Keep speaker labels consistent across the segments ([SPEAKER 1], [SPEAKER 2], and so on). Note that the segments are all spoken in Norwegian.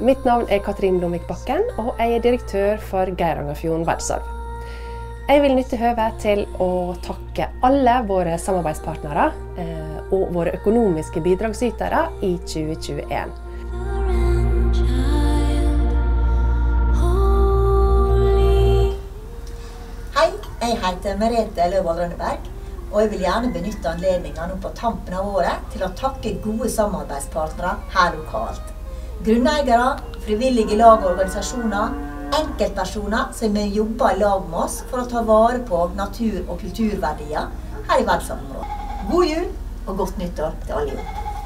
[SPEAKER 1] Mitt navn Katrin Blomvik Bakken, og jeg direktør for Geirangerfjorden Verdensarv. Jeg vil nytte høvet til å takke alle våre samarbeidspartnere og våre økonomiske bidragsytere i 2021.
[SPEAKER 2] Hei, jeg heter Merete Løvold Rønneberg, og jeg vil gjerne benytte anledningen nå på tampen av året til å takke gode samarbeidspartnere her lokalt. Grunneiere, frivillige lag og organisasjoner, enkeltpersoner som vil jobbe i lag med oss for å ta vare på natur- og kulturverdier her i verdensarvområdet. God jul og godt nyttår til alle.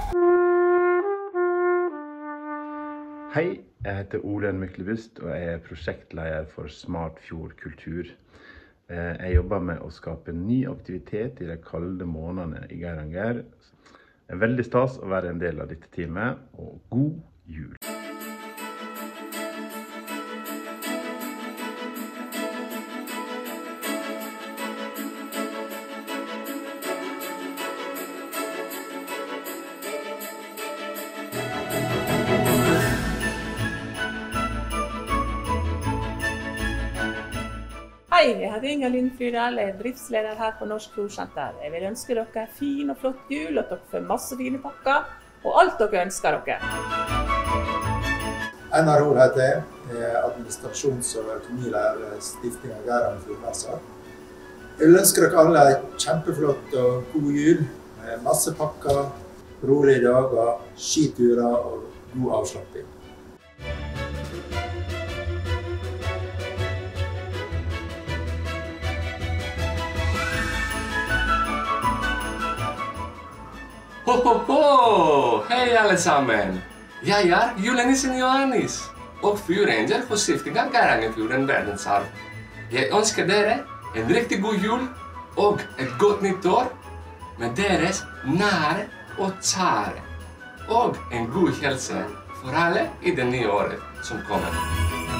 [SPEAKER 3] Hei, jeg heter Ole Myklebust, og jeg er prosjektleder for Smart Fjord Kultur. Jeg jobber med å skape ny aktivitet i de kalde månedene i Geiranger. Det er veldig stas å være en del av dette teamet, og god jul!
[SPEAKER 4] Hei, jeg heter Inger Lindfyrdal, jeg er driftsleder her på Norsk Fjordsenter. Jeg vil ønske dere en fin og flott jul, og at dere får masse fine pakker, og alt dere ønsker dere.
[SPEAKER 5] Einar Hoel heter jeg, administrasjons- og økonomileder Stiftingen Geirangerfjorden Verdensarv. Jeg vil ønske dere alle en kjempeflott og god jul, med masse pakker, rolige dager, skiturer og god avslapping.
[SPEAKER 6] Ho, ho, ho! Hei alle sammen! Jeg er julenissen Johannes og fyrranger hos Stiftingen Geirangerfjorden Verdensarv. Jeg ønsker dere en riktig god jul og et godt nytt år med deres nære og kjære. Og en god helse for alle i det nye året som kommer.